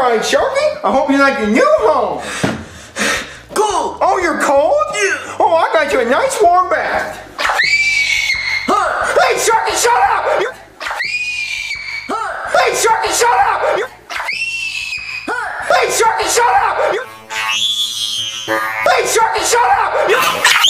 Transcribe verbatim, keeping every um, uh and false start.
Alright, Sharky, I hope you like your new home. Cold! Oh, you're cold? Yeah. Oh, I got you a nice warm bath. Hot! Hey, Sharky, shut up! You... Hot! Hey, Sharky, shut up! You... Hot! Hey, Sharky, shut up! You... Hey, Sharky, shut up! You...